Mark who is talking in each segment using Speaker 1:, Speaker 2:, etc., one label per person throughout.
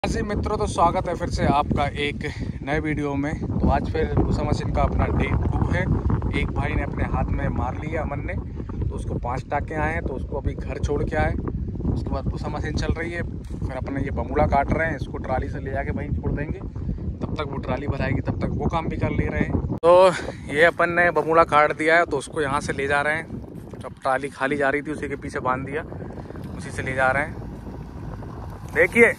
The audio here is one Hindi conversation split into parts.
Speaker 1: जी मित्रों, तो स्वागत है फिर से आपका एक नए वीडियो में। तो आज फिर भूसा मशीन का अपना डे 2 है। एक भाई ने अपने हाथ में मार लिया, अमन ने, तो उसको 5 टाके आए हैं, तो उसको अभी घर छोड़ के आए। उसके बाद भूसा मशीन चल रही है, फिर अपने ये बमूला काट रहे हैं, इसको ट्राली से ले जाके वहीं छोड़ देंगे। तब तक वो ट्राली भराएगी, तब तक वो काम भी कर ले रहे हैं। तो ये अपन ने बमूला काट दिया है, तो उसको यहाँ से ले जा रहे हैं। जब ट्राली खाली जा रही थी उसी के पीछे बांध दिया, उसी से ले जा रहे हैं। देखिए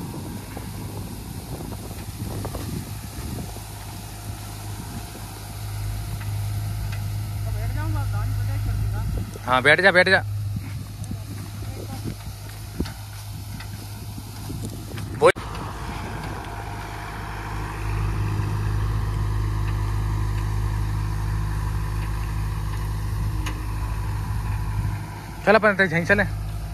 Speaker 1: हाँ, बैठ जा बैठ जा। चल अपन यहीं चले।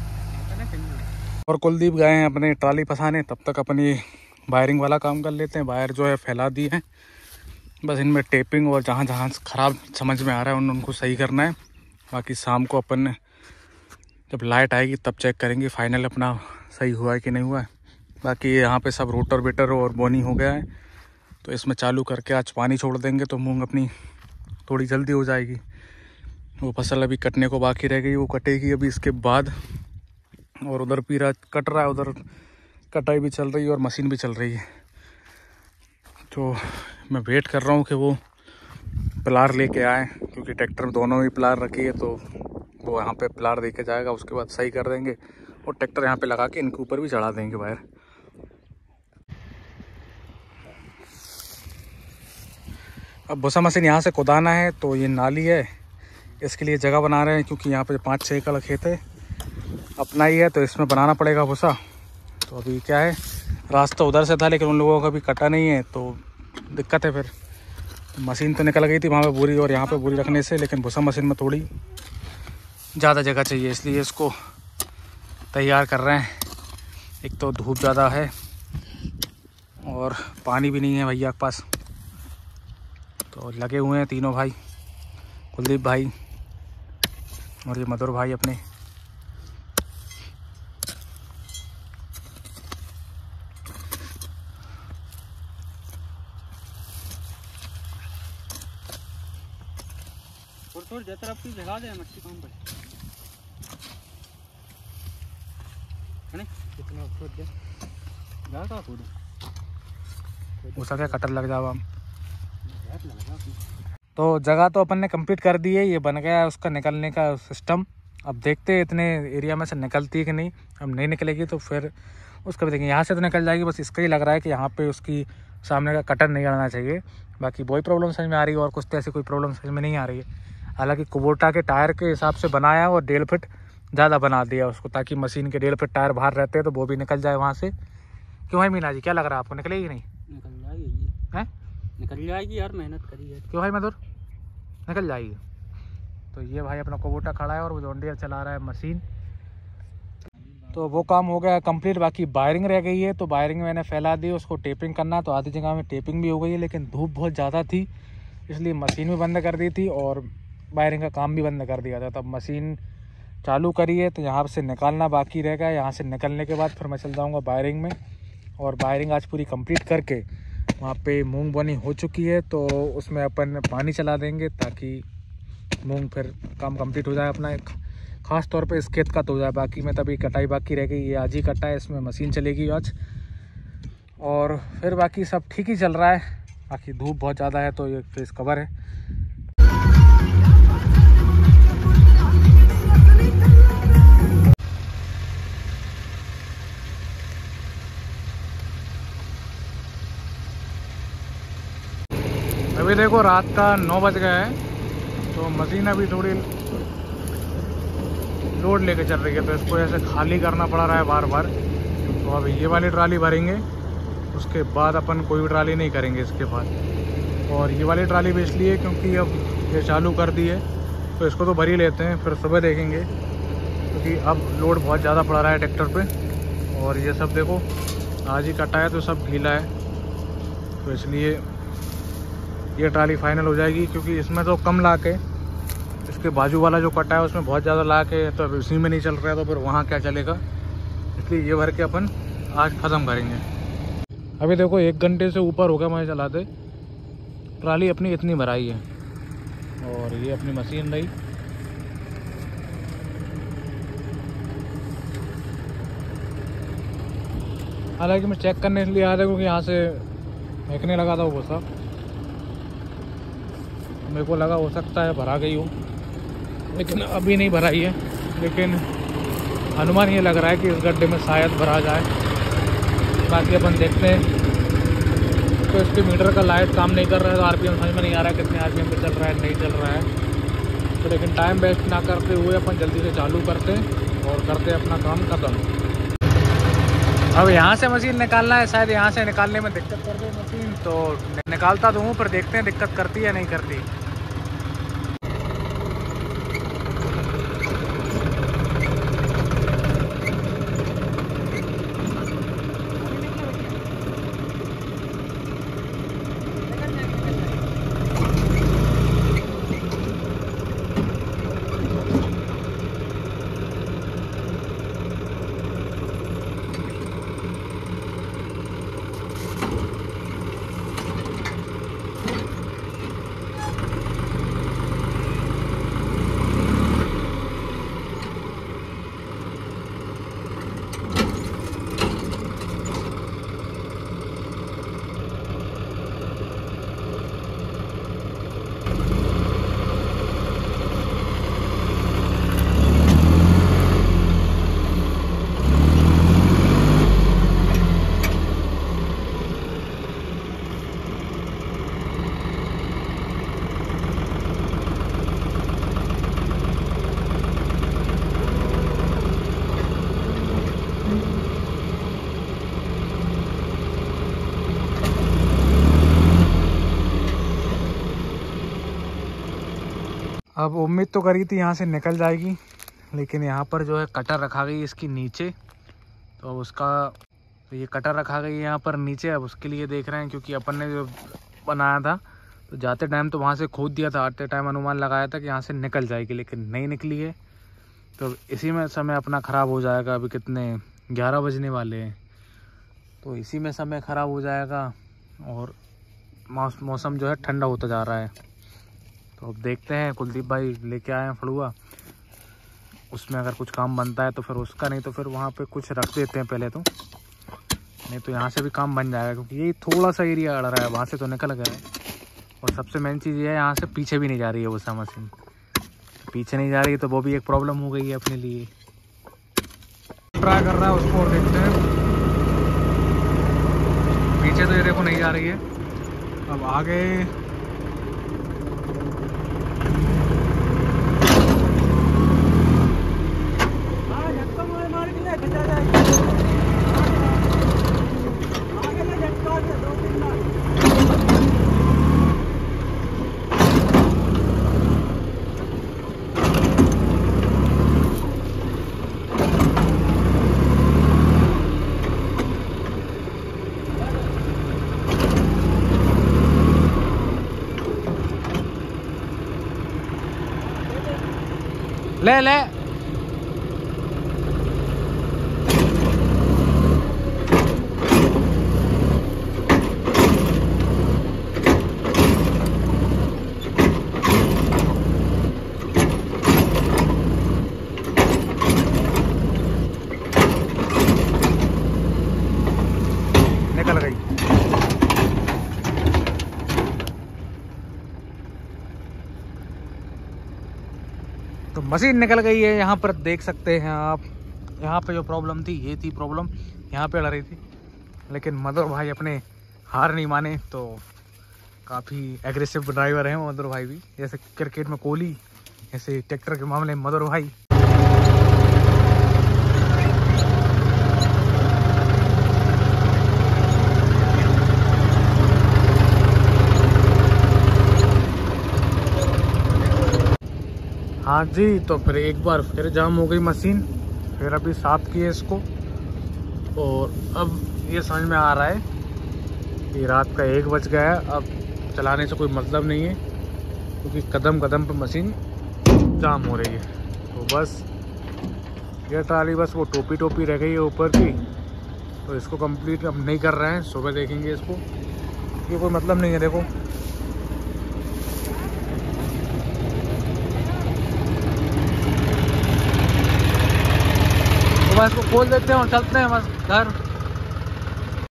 Speaker 1: और कुलदीप गए हैं अपने ट्राली फंसाने, तब तक अपनी वायरिंग वाला काम कर लेते हैं। वायर जो है फैला दी है, बस इनमें टेपिंग और जहाँ जहाँ ख़राब समझ में आ रहा है उनको सही करना है। बाकी शाम को अपन जब लाइट आएगी तब चेक करेंगे फाइनल अपना सही हुआ है कि नहीं हुआ है। बाकी यहाँ पे सब रोटर बेटर और बोनी हो गया है, तो इसमें चालू करके आज पानी छोड़ देंगे तो मूंग अपनी थोड़ी जल्दी हो जाएगी। वो फसल अभी कटने को बाकी रह गई, वो कटेगी अभी इसके बाद। और उधर पीरा कट रहा है, उधर कटाई भी चल रही है और मशीन भी चल रही है। तो मैं वेट कर रहा हूँ कि वो प्लार लेके आए, क्योंकि ट्रैक्टर में दोनों ही प्लार रखी है, तो वो यहाँ पे प्लार दे के जाएगा। उसके बाद सही कर देंगे और ट्रैक्टर यहाँ पे लगा के इनके ऊपर भी चढ़ा देंगे वायर। अब भूसा मशीन यहाँ से कुदाना है, तो ये नाली है, इसके लिए जगह बना रहे हैं, क्योंकि यहाँ पे 5-6 एकड़ खेत है, अपना ही है, तो इसमें बनाना पड़ेगा भूसा। तो अभी क्या है, रास्ता उधर से था लेकिन उन लोगों का भी कटा नहीं है, तो दिक्कत है। फिर मशीन तो निकल गई थी वहाँ पे बोरी और यहाँ पे बोरी रखने से, लेकिन भूसा मशीन में थोड़ी ज़्यादा जगह चाहिए, इसलिए इसको तैयार कर रहे हैं। एक तो धूप ज़्यादा है और पानी भी नहीं है भैया के पास, तो लगे हुए हैं तीनों भाई, कुलदीप भाई और ये मधुर भाई अपने। उसका क्या कटर लग जाओ हम। तो जगह तो अपन ने कंप्लीट कर दी है, ये बन गया है उसका निकलने का सिस्टम। अब देखते हैं इतने एरिया में से निकलती है कि नहीं। अब नहीं निकलेगी तो फिर उसका भी देखेंगे। यहाँ से तो निकल जाएगी, बस इसका ही लग रहा है कि यहाँ पे उसकी सामने का कटर नहीं आना चाहिए। बाकी वही प्रॉब्लम समझ में आ रही है, और कुछ तो ऐसी कोई प्रॉब्लम समझ में नहीं आ रही है। हालांकि कुबोटा के टायर के हिसाब से बनाया और 1.5 फीट ज़्यादा बना दिया उसको, ताकि मशीन के 1.5 फीट टायर बाहर रहते हैं तो वो भी निकल जाए वहाँ से। क्यों भाई मीना जी, क्या लग रहा है आपको, निकलेगी नहीं?
Speaker 2: निकल जाएगी
Speaker 1: है,
Speaker 2: निकल जाएगी यार, मेहनत करी है।
Speaker 1: क्यों भाई मधुर, निकल जाएगी। तो ये भाई अपना कुबोटा खड़ा है और वो जॉन डियर चला रहा है मशीन। तो वो काम हो गया कंप्लीट। बाकी वायरिंग रह गई है, तो वायरिंग मैंने फैला दी, उसको टेपिंग करना। तो आधी जगह में टेपिंग भी हो गई है, लेकिन धूप बहुत ज़्यादा थी, इसलिए मशीन भी बंद कर दी थी और वायरिंग का काम भी बंद कर दिया था। तब मशीन चालू करी है, तो यहाँ से निकालना बाकी रह गया। यहाँ से निकलने के बाद फिर मैं चल जाऊँगा वायरिंग में, और वायरिंग आज पूरी कंप्लीट करके वहाँ पे मूंग बोनी हो चुकी है, तो उसमें अपन पानी चला देंगे ताकि मूंग फिर काम कंप्लीट हो जाए अपना। एक ख़ास तौर पे इस खेत का तो हो जाए, बाकी में तभी कटाई बाकी रह गई। ये आज ही कटा है, इसमें मशीन चलेगी आज, और फिर बाकी सब ठीक ही चल रहा है। बाकी धूप बहुत ज़्यादा है, तो ये फेस कवर है। अभी देखो रात का 9 बज गया है, तो मशीन अभी थोड़ी लोड लेके चल रही है, तो इसको ऐसे खाली करना पड़ रहा है बार बार। तो अभी ये वाली ट्राली भरेंगे, उसके बाद अपन कोई भी ट्राली नहीं करेंगे इसके बाद। और ये वाली ट्राली भी इसलिए क्योंकि अब ये चालू कर दी है, तो इसको तो भर ही लेते हैं, फिर सुबह देखेंगे, क्योंकि अब लोड बहुत ज़्यादा पड़ रहा है ट्रैक्टर पे। और ये सब देखो आज ही कटा है, तो सब गीला है, तो इसलिए ये ट्राली फाइनल हो जाएगी। क्योंकि इसमें तो कम ला के, इसके बाजू वाला जो कटा है उसमें बहुत ज़्यादा ला के, तो अभी उसी में नहीं चल रहा है, तो फिर वहाँ क्या चलेगा। इसलिए ये भर के अपन आज ख़त्म करेंगे। अभी देखो 1 घंटे से ऊपर हो गया मुझे चलाते। ट्राली अपनी इतनी भराई है और ये अपनी मशीन रही। हालांकि मैं चेक करने के लिए आया था क्योंकि यहाँ से फेंकने लगा था वो सब, मेरे को लगा हो सकता है भरा गई हो, लेकिन अभी नहीं भराई है। लेकिन अनुमान ये लग रहा है कि इस गड्ढे में शायद भरा जाए। बाकी अपन देखते हैं। तो इसके मीटर का लाइट काम नहीं कर रहा है तो आरपीएम समझ में नहीं आ रहा है कितने आरपीएम पे चल रहा है नहीं चल रहा है। तो लेकिन टाइम वेस्ट ना करते हुए अपन जल्दी से चालू करते और करते अपना काम ख़त्म। अब यहाँ से मशीन निकालना है, शायद यहाँ से निकालने में दिक्कत कर दे मशीन, तो निकालता तो हूँ पर देखते हैं दिक्कत करती है या नहीं करती। अब उम्मीद तो करी थी यहाँ से निकल जाएगी, लेकिन यहाँ पर जो है कटर रखा गई इसकी नीचे। तो अब उसका ये कटर रखा गई है यहाँ पर नीचे। अब उसके लिए देख रहे हैं क्योंकि अपन ने जो बनाया था तो जाते टाइम तो वहाँ से खोद दिया था, आते टाइम अनुमान लगाया था कि यहाँ से निकल जाएगी, लेकिन नहीं निकली है। तो इसी में समय अपना ख़राब हो जाएगा। अभी कितने 11 बजने वाले हैं, तो इसी में समय ख़राब हो जाएगा और मौसम जो है ठंडा होता जा रहा है। तो अब देखते हैं, कुलदीप भाई लेके आए हैं फड़ुआ, उसमें अगर कुछ काम बनता है तो फिर उसका, नहीं तो फिर वहाँ पे कुछ रख देते हैं पहले तो, नहीं तो यहाँ से भी काम बन जाएगा क्योंकि यही थोड़ा सा एरिया अड़ रहा है, वहाँ से तो निकल गया है। और सबसे मेन चीज़ ये है यहाँ से पीछे भी नहीं जा रही है वो सा मशीन, पीछे नहीं जा रही है तो वो भी एक प्रॉब्लम हो गई है अपने लिए। ट्राई कर रहा है उसको और देखते हैं। पीछे तो ये देखो नहीं जा रही है, अब आगे ले ले निकल गई। तो मशीन निकल गई है, यहाँ पर देख सकते हैं आप। यहाँ पे जो प्रॉब्लम थी ये थी प्रॉब्लम, यहाँ पे अड़ रही थी, लेकिन मधुर भाई अपने हार नहीं माने। तो काफ़ी एग्रेसिव ड्राइवर हैं मधुर भाई भी, जैसे क्रिकेट में कोहली, ऐसे ट्रैक्टर के मामले में मधुर भाई। हाँ जी, तो फिर एक बार फिर जाम हो गई मशीन, फिर अभी साफ किए इसको। और अब ये समझ में आ रहा है कि रात का 1 बज गया है, अब चलाने से कोई मतलब नहीं है क्योंकि कदम कदम पर मशीन जाम हो रही है। तो बस ये ट्राली बस वो टोपी रह गई है ऊपर की, तो इसको कंप्लीट अब नहीं कर रहे हैं, सुबह देखेंगे इसको, ये कोई मतलब नहीं है। देखो तो बस इसको खोल देते हैं और चलते हैं बस घर।